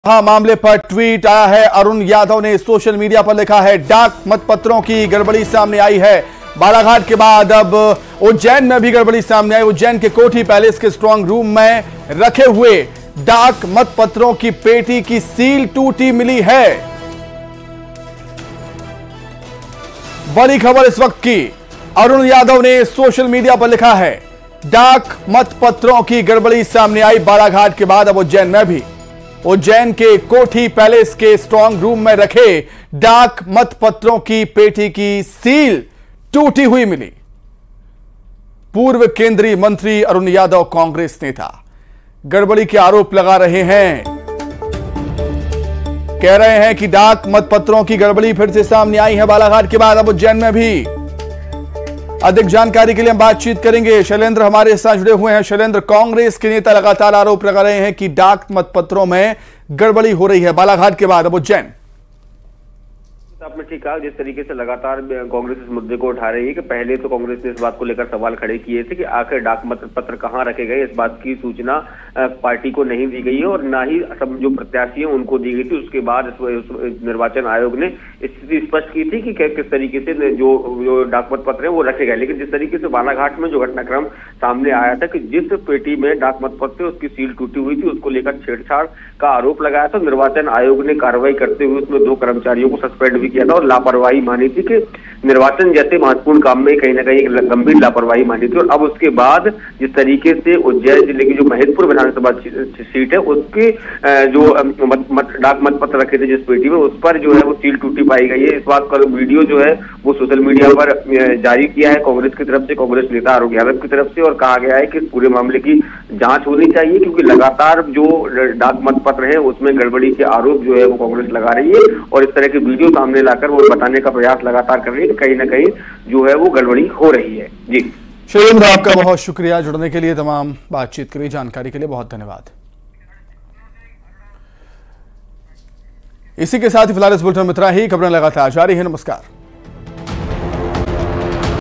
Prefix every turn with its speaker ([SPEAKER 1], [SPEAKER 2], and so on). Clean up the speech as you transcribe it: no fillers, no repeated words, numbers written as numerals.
[SPEAKER 1] मामले पर ट्वीट आया है। अरुण यादव ने सोशल मीडिया पर लिखा है, डाक मतपत्रों की गड़बड़ी सामने आई है। बालाघाट के बाद अब उज्जैन में भी गड़बड़ी सामने आई। उज्जैन के कोठी पैलेस के स्ट्रांग रूम में रखे हुए डाक मतपत्रों की पेटी की सील टूटी मिली है। बड़ी खबर इस वक्त की। अरुण यादव ने सोशल मीडिया पर लिखा है, डाक मतपत्रों की गड़बड़ी सामने आई। बालाघाट के बाद अब उज्जैन में भी। उज्जैन के कोठी पैलेस के स्ट्रांग रूम में रखे डाक मतपत्रों की पेटी की सील टूटी हुई मिली। पूर्व केंद्रीय मंत्री अरुण यादव कांग्रेस नेता गड़बड़ी के आरोप लगा रहे हैं। कह रहे हैं कि डाक मतपत्रों की गड़बड़ी फिर से सामने आई है बालाघाट के बाद अब उज्जैन में भी। अधिक जानकारी के लिए हम बातचीत करेंगे। शैलेंद्र हमारे साथ जुड़े हुए हैं। शैलेंद्र, कांग्रेस के नेता लगातार आरोप लगा रहे हैं कि डाक मतपत्रों में गड़बड़ी हो रही है बालाघाट के बाद अब उज्जैन।
[SPEAKER 2] आपने ठीक कहा, जिस तरीके से लगातार कांग्रेस इस मुद्दे को उठा रही है कि पहले तो कांग्रेस ने इस बात को लेकर सवाल खड़े किए थे कि आखिर डाक मतपत्र कहां रखे गए, इस बात की सूचना पार्टी को नहीं दी गई है और ना ही सब जो प्रत्याशी हैं उनको दी गई थी। उसके बाद निर्वाचन आयोग ने स्थिति स्पष्ट की थी कि किस तरीके से जो डाक मतपत्र है वो रखे गए। लेकिन जिस तरीके से बालाघाट में जो घटनाक्रम सामने आया था कि जिस पेटी में डाक मतपत्र उसकी सील टूटी हुई थी, उसको लेकर छेड़छाड़ का आरोप लगाया था। निर्वाचन आयोग ने कार्रवाई करते हुए उसमें 2 कर्मचारियों को सस्पेंड भी किया था और लापरवाही मानी थी कि निर्वाचन जैसे महत्वपूर्ण काम में कहीं ना कहीं गंभीर लापरवाही मानी थी। और अब उसके बाद जिस तरीके से उज्जैन जिले की जो महेशपुर विधानसभा सीट है उसके जो डाक मतपत्र रखे थे जिस पेटी में, उस पर जो है वो सील टूटी पाई गई है। इस बात का वीडियो जो है वो सोशल मीडिया पर जारी किया है कांग्रेस की तरफ से, कांग्रेस नेता अरुण यादव की तरफ से, और कहा गया है कि पूरे मामले की जांच होनी चाहिए क्योंकि लगातार जो डाक मतपत्र है उसमें गड़बड़ी के आरोप जो है वो कांग्रेस लगा रही है और इस तरह के वीडियो सामने लाकर वो बताने का प्रयास लगातार कर रही है कि कहीं ना कहीं जो है वो गड़बड़ी हो रही है। जी
[SPEAKER 1] शैलेंद्र, आपका बहुत शुक्रिया जुड़ने के लिए, तमाम बातचीत के लिए, जानकारी के लिए बहुत धन्यवाद। इसी के साथ ही फिलहाल इस बुलेटिन में इतना ही। खबरें लगातार जारी है। नमस्कार।